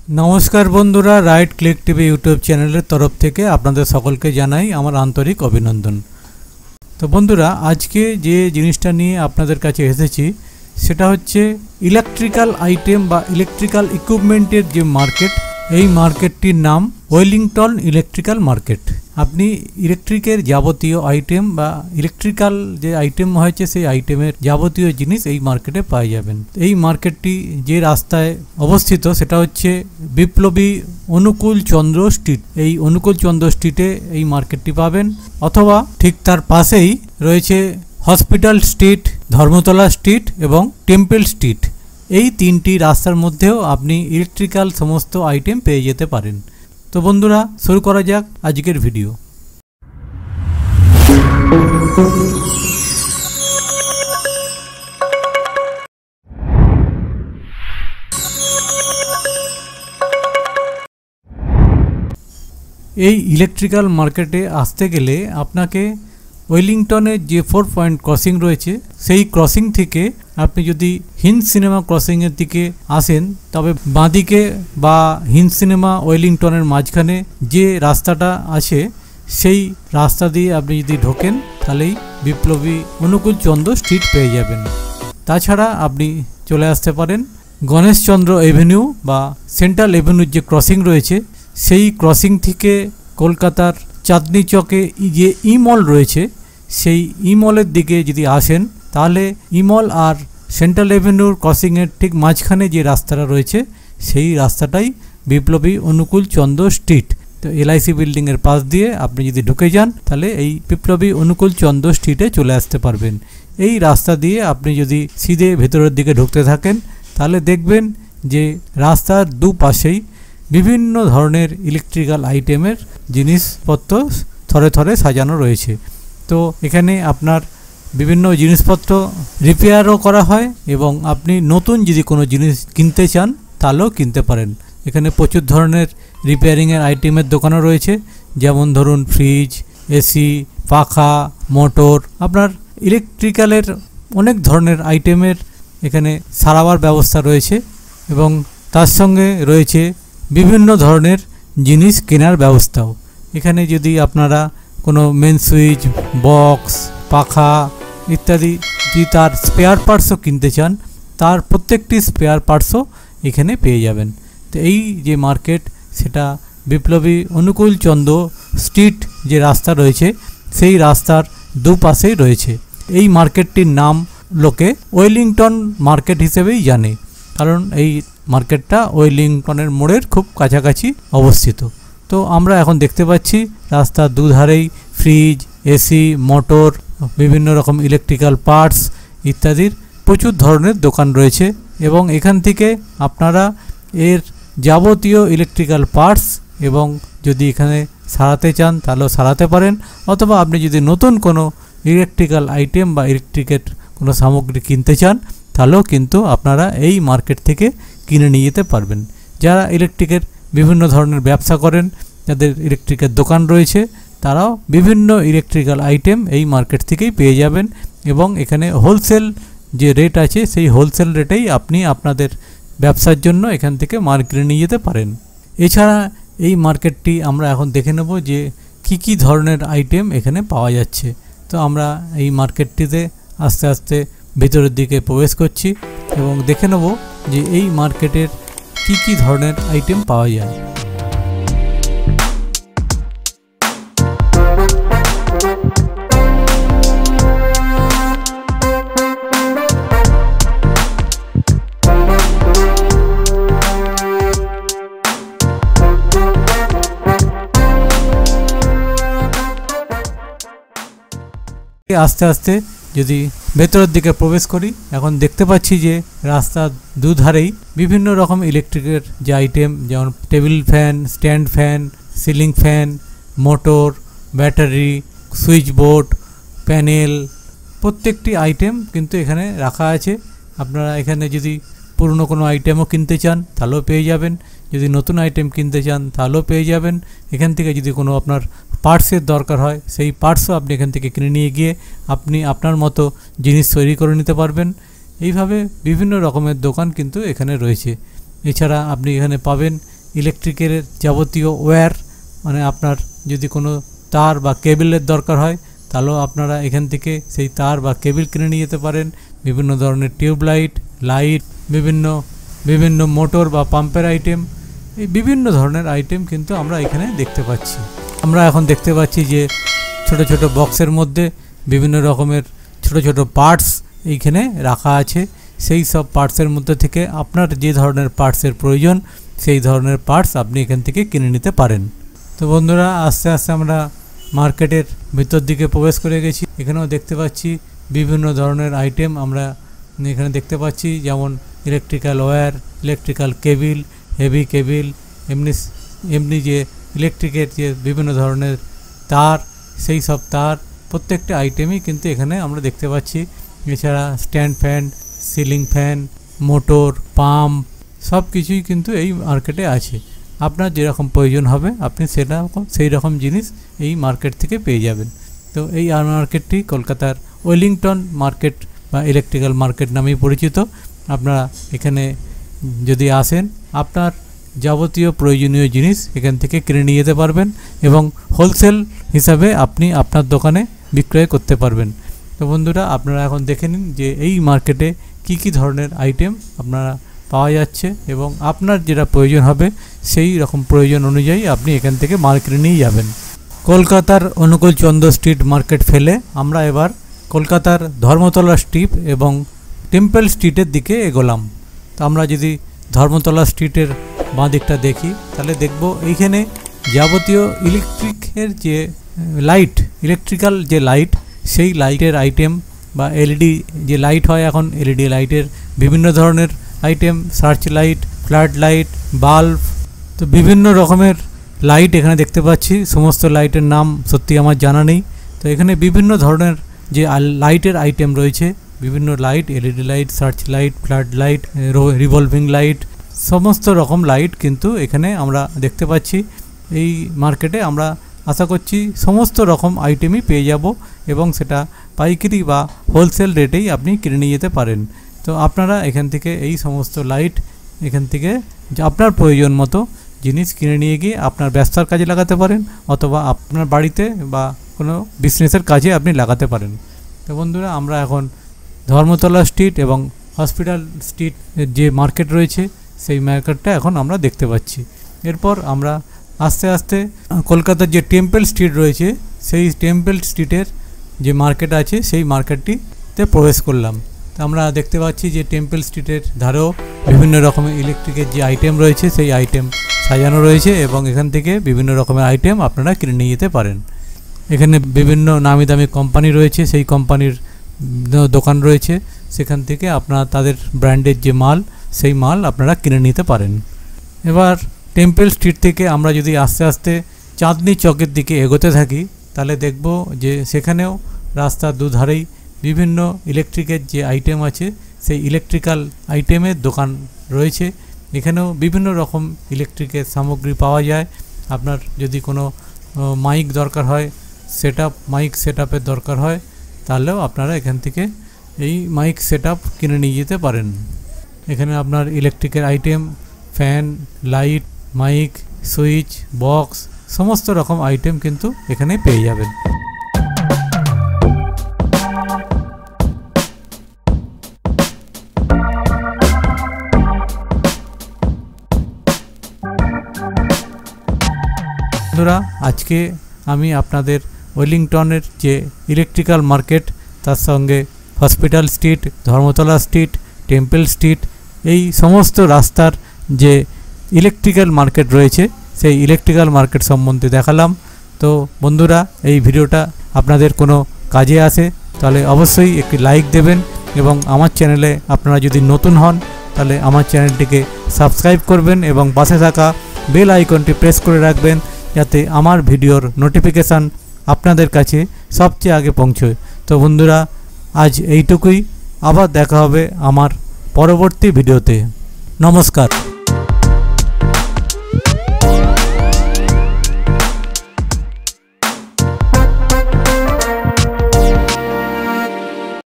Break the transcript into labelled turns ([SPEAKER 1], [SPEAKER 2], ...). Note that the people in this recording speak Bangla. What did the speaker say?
[SPEAKER 1] नमस्कार बंधुरा right click TV YouTube channel तरफ थेके आपनादेर सकलके जानाई आमार आंतरिक अभिनंदन। तो बंधुरा आज के जे जिनिसटा निये आपनादेर काछे एसेछि सेटा होच्छे इलेक्ट्रिकल आइटेम बा इलेक्ट्रिकल इक्विपमेंटेर जे मार्केट, এই মার্কেটটির নাম ওয়েলিংটন ইলেকট্রিক্যাল মার্কেট। আপনি ইলেকট্রিকের যাবতীয় আইটেম বা ইলেকট্রিক্যাল যে আইটেম হয়েছে সেই আইটেমের যাবতীয় জিনিস এই মার্কেটে পাওয়া যাবেন। এই মার্কেটটি যে রাস্তায় অবস্থিত সেটা হচ্ছে বিপ্লবী অনুকূল চন্দ্র স্ট্রিট। এই অনুকূল চন্দ্র স্ট্রিটে এই মার্কেটটি পাবেন, অথবা ঠিক তার পাশেই রয়েছে হসপিটাল স্ট্রিট, ধর্মতলা স্ট্রিট এবং টেম্পল স্ট্রিট। এই তিনটি রাস্তার মধ্যেও আপনি ইলেকট্রিক্যাল সমস্ত আইটেম পেয়ে যেতে পারেন। তো বন্ধুরা শুরু করা যাক আজকের ভিডিও। এই ইলেকট্রিক্যাল মার্কেটে আসতে গেলে আপনাকে ওয়েলিংটনের যে 4 পয়েন্ট ক্রসিং রয়েছে সেই ক্রসিং থেকে আপনি যদি হিন্দ সিনেমা ক্রসিংয়ের দিকে আসেন তবে বাঁদিকে বা হিন্দ সিনেমা ওয়েলিংটনের মাঝখানে যে রাস্তাটা আছে সেই রাস্তা দিয়ে আপনি যদি ঢোকেন তাহলেই বিপ্লবী অনুকূল চন্দ্র স্ট্রিট পেয়ে যাবেন। তাছাড়া আপনি চলে আসতে পারেন গণেশচন্দ্র এভিনিউ বা সেন্ট্রাল এভিনিউর যে ক্রসিং রয়েছে সেই ক্রসিং থেকে কলকাতার চাঁদনি চকে যে ইমল রয়েছে সেই ইমলের দিকে যদি আসেন তাহলে ইমল আর সেন্ট্রাল এভিনিউর ক্রসিংয়ের ঠিক মাঝখানে যে রাস্তাটা রয়েছে সেই রাস্তাটাই বিপ্লবী অনুকূল চন্দ্র স্ট্রিট। তো এলআইসি বিল্ডিংয়ের পাশ দিয়ে আপনি যদি ঢুকে যান তাহলে এই বিপ্লবী অনুকূল চন্দ্র স্ট্রিটে চলে আসতে পারবেন। এই রাস্তা দিয়ে আপনি যদি সিধে ভেতরের দিকে ঢুকতে থাকেন তাহলে দেখবেন যে রাস্তার দুপাশেই বিভিন্ন ধরনের ইলেকট্রিক্যাল আইটেমের জিনিসপত্র থরে থরে সাজানো রয়েছে। তো এখানে আপনার বিভিন্ন জিনিসপত্র রিপেয়ারও করা হয় এবং আপনি নতুন যদি কোনো জিনিস কিনতে চান তাহলেও কিনতে পারেন। এখানে প্রচুর ধরনের রিপেয়ারিংয়ের আইটেমের দোকানও রয়েছে, যেমন ধরুন ফ্রিজ, এসি, পাখা, মোটর, আপনার ইলেকট্রিক্যালের অনেক ধরনের আইটেমের এখানে সারাবার ব্যবস্থা রয়েছে এবং তার সঙ্গে রয়েছে বিভিন্ন ধরনের জিনিস কেনার ব্যবস্থাও। এখানে যদি আপনারা কোনো মেন সুইচ, বক্স, পাখা ইত্যাদি যদি তার স্পেয়ার পার্টসও কিনতে চান তার প্রত্যেকটি স্পেয়ার পার্টসও এখানে পেয়ে যাবেন। তো এই যে মার্কেট সেটা বিপ্লবী অনুকূল চন্দ্র স্ট্রিট যে রাস্তা রয়েছে সেই রাস্তার দুপাশেই রয়েছে। এই মার্কেটটির নাম লোকে ওয়েলিংটন মার্কেট হিসেবেই জানে, কারণ এই মার্কেটটা ওয়েলিংটনের মোড়ের খুব কাছাকাছি অবস্থিত। তো আমরা এখন দেখতে পাচ্ছি রাস্তার দুধারেই ফ্রিজ, এসি, মোটর, বিভিন্ন রকম ইলেকট্রিক্যাল পার্টস ইত্যাদির প্রচুর ধরনের দোকান রয়েছে এবং এখান থেকে আপনারা এর যাবতীয় ইলেকট্রিক্যাল পার্টস এবং যদি এখানে সারাতে চান তাহলেও সারাতে পারেন, অথবা আপনি যদি নতুন কোনো ইলেকট্রিক্যাল আইটেম বা ইলেকট্রিকের কোনো সামগ্রী কিনতে চান তাহলেও কিন্তু আপনারা এই মার্কেট থেকে কিনে নিয়ে যেতে পারবেন। যারা ইলেকট্রিকের বিভিন্ন ধরনের ব্যবসা করেন, যাদের ইলেকট্রিকের দোকান রয়েছে, তারাও বিভিন্ন ইলেকট্রিক্যাল আইটেম এই মার্কেট থেকেই পেয়ে যাবেন এবং এখানে হোলসেল যে রেট আছে সেই হোলসেল রেটেই আপনি আপনাদের ব্যবসার জন্য এখান থেকে মাল কিনে নিয়ে যেতে পারেন। এছাড়া এই মার্কেটটি আমরা এখন দেখে নেব যে কী ধরনের আইটেম এখানে পাওয়া যাচ্ছে। তো আমরা এই মার্কেটটিতে আস্তে আস্তে ভেতরের দিকে প্রবেশ করছি এবং দেখে নেব যে এই মার্কেটের কী ধরনের আইটেম পাওয়া যায়। আস্তে আস্তে যদি ভেতরের দিকে প্রবেশ করি এখন দেখতে পাচ্ছি যে রাস্তার দুধারেই বিভিন্ন রকম ইলেকট্রিকের যে আইটেম, যেমন table fan, stand fan, ceiling fan, motor, battery, switch board, panel, প্রত্যেকটি আইটেম কিন্তু এখানে রাখা আছে। আপনারা এখানে যদি পুরনো কোনো আইটেমও কিনতে চান তাহলেও পেয়ে যাবেন, যদি নতুন আইটেম কিনতে চান তাহলেও পেয়ে যাবেন। এখান থেকে যদি কোনো আপনার পার্টসের দরকার হয় সেই পার্টসও আপনি এখান থেকে কিনে নিয়ে গিয়ে আপনি আপনার মতো জিনিস তৈরি করে নিতে পারবেন। এইভাবে বিভিন্ন রকমের দোকান কিন্তু এখানে রয়েছে। এছাড়া আপনি এখানে পাবেন ইলেকট্রিকের যাবতীয় ওয়্যার মানে আপনার যদি কোনো তার বা কেবলের দরকার হয় তাহলেও আপনারা এখান থেকে সেই তার বা কেবল কিনে নিয়ে যেতে পারেন। বিভিন্ন ধরনের টিউবলাইট, লাইট, বিভিন্ন মোটর বা পাম্পের আইটেম, এই বিভিন্ন ধরনের আইটেম কিন্তু আমরা এখানে দেখতে পাচ্ছি। আমরা এখন দেখতে পাচ্ছি যে ছোট ছোট বক্সের মধ্যে বিভিন্ন রকমের ছোট ছোট পার্টস এইখানে রাখা আছে। সেই সব পার্টসের মধ্যে থেকে আপনার যে ধরনের পার্টসের প্রয়োজন সেই ধরনের পার্টস আপনি এখান থেকে কিনে নিতে পারেন। তো বন্ধুরা, আস্তে আস্তে আমরা মার্কেটের ভিতর দিকে প্রবেশ করে গেছি। এখানেও দেখতে পাচ্ছি বিভিন্ন ধরনের আইটেম আমরা এখানে দেখতে পাচ্ছি, যেমন electrical wire, electrical cable, heavy cable, এমনি যে ইলেকট্রিকের যে বিভিন্ন ধরনের তার, সেই সব তার প্রত্যেকটা আইটেমই কিন্তু এখানে আমরা দেখতে পাচ্ছি। এছাড়া stand fan, ceiling fan, motor, pump সব কিছুই কিন্তু এই মার্কেটে আছে। আপনার যেরকম প্রয়োজন হবে আপনি সেই রকম জিনিস এই মার্কেট থেকে পেয়ে যাবেন। তো এই মার্কেটটি কলকাতার ওয়েলিংটন মার্কেট বা ইলেকট্রিক্যাল মার্কেট নামেই পরিচিত। আপনারা এখানে যদি আসেন আপনার যাবতীয় প্রয়োজনীয় জিনিস এখান থেকে কিনে নিয়ে যেতে পারবেন এবং হোলসেল হিসাবে আপনি আপনার দোকানে বিক্রয় করতে পারবেন। তো বন্ধুরা, আপনারা এখন দেখে নিন যে এই মার্কেটে কি ধরনের আইটেম আপনারা পাওয়া যাচ্ছে এবং আপনার যেটা প্রয়োজন হবে সেই রকম প্রয়োজন অনুযায়ী আপনি এখান থেকে মার্কেটে নিয়ে যাবেন। কলকাতার অনুকূল চন্দ্র স্ট্রিট মার্কেট ফেলে আমরা এবার কলকাতার ধর্মতলা স্ট্রিট এবং টেম্পল স্ট্রিটের দিকে এগোলাম। তো আমরা যদি ধর্মতলা স্ট্রিটের বাঁ দিকটা দেখি তাহলে দেখব এইখানে যাবতীয় ইলেকট্রিকের যে লাইট, ইলেকট্রিক্যাল যে লাইট, সেই লাইটের আইটেম বা এলইডি যে লাইট হয় এখন, এলইডি লাইটের বিভিন্ন ধরনের item, search light, flood light, bulb, তো বিভিন্ন রকমের লাইট এখানে দেখতে পাচ্ছি। সমস্ত লাইটের নাম সত্যি আমার জানা নেই। তো এখানে বিভিন্ন ধরনের যে লাইটের আইটেম রয়েছে, বিভিন্ন light, LED light, search light, flood light, revolving light, সমস্ত রকম লাইট কিন্তু এখানে আমরা দেখতে পাচ্ছি। এই মার্কেটে আমরা আশা করছি সমস্ত রকম আইটেমই পেয়ে যাব এবং সেটা পাইকারি বা হোলসেল রেটেই আপনি কিনে নিয়ে যেতে পারেন। তো আপনারা এখান থেকে এই সমস্ত লাইট এখান থেকে আপনার প্রয়োজন মতো জিনিস কিনে নিয়ে গিয়ে আপনার ব্যবসার কাজে লাগাতে পারেন অথবা আপনার বাড়িতে বা কোনো বিজনেসের কাজে আপনি লাগাতে পারেন। তো বন্ধুরা, আমরা এখন ধর্মতলা স্ট্রিট এবং হসপিটাল স্ট্রিট যে মার্কেট রয়েছে সেই মার্কেটটা এখন আমরা দেখতে পাচ্ছি। এরপর আমরা আস্তে আস্তে কলকাতার যে টেম্পল স্ট্রিট রয়েছে সেই টেম্পল স্ট্রিটের যে মার্কেট আছে সেই মার্কেটটিতে প্রবেশ করলাম। তো আমরা দেখতে পাচ্ছি যে টেম্পল স্ট্রিটের ধারেও বিভিন্ন রকমের ইলেকট্রিকের যে আইটেম রয়েছে সেই আইটেম সাজানো রয়েছে এবং এখান থেকে বিভিন্ন রকমের আইটেম আপনারা কিনে নিয়ে যেতে পারেন। এখানে বিভিন্ন নামি দামি কোম্পানি রয়েছে, সেই কোম্পানির দোকান রয়েছে, সেখান থেকে আপনারা তাদের ব্র্যান্ডের যে মাল সেই মাল আপনারা কিনে নিতে পারেন। এবার টেম্পল স্ট্রিট থেকে আমরা যদি আস্তে আস্তে চাঁদনি চকের দিকে এগোতে থাকি তাহলে দেখব যে সেখানেও রাস্তার দুধারেই বিভিন্ন ইলেকট্রিকের যে আইটেম আছে সেই ইলেকট্রিক্যাল আইটেমের দোকান রয়েছে। এখানেও বিভিন্ন রকম ইলেকট্রিকের সামগ্রী পাওয়া যায়। আপনার যদি কোনো মাইক দরকার হয়, মাইক সেটআপের দরকার হয় তাহলেও আপনারা এখান থেকে এই মাইক সেটআপ কিনে নিয়ে যেতে পারেন। এখানে আপনার ইলেকট্রিকের item, fan, light, mic, switch, box সমস্ত রকম আইটেম কিন্তু এখানে পেয়ে যাবেন। বন্ধুরা, আজকে আমি আপনাদের ওয়েলিংটনের যে ইলেকট্রিক্যাল মার্কেট, তার সঙ্গে hospital street, Dharmatala street, temple street, এই সমস্ত রাস্তার যে ইলেকট্রিক্যাল মার্কেট রয়েছে সেই ইলেকট্রিক্যাল মার্কেট সম্বন্ধে দেখালাম। তো বন্ধুরা, এই ভিডিওটা আপনাদের কোনো কাজে আসে তাহলে অবশ্যই একটি লাইক দেবেন এবং আমার চ্যানেলে আপনারা যদি নতুন হন তাহলে আমার চ্যানেলটিকে সাবস্ক্রাইব করবেন এবং পাশে থাকা বেল আইকনটি প্রেস করে রাখবেন যাতে আমার ভিডিওর নোটিফিকেশান আপনাদের কাছে সবচেয়ে আগে পৌঁছয়। তো বন্ধুরা, আজ এইটুকুই। আবার দেখা হবে আমার পরবর্তী ভিডিওতে। নমস্কার।